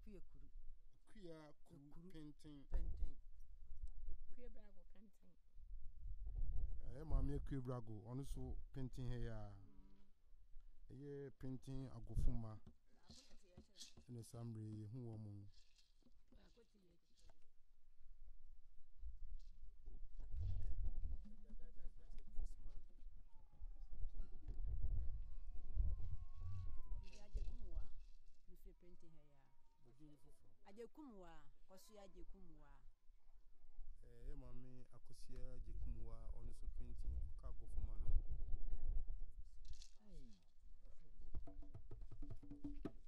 kuru. Kuya kuru penteng. Kuya birago penteng. Mama kuya birago ono so penteng he ya. Eye penteng agofuma. Ene samre hu omo. Agyekumwaa. Mi fi penteng he ya. Agyekumwaa, akosua agyekumwaa. Mama akosua agyekumwaa ono so penteng ka agofuma no.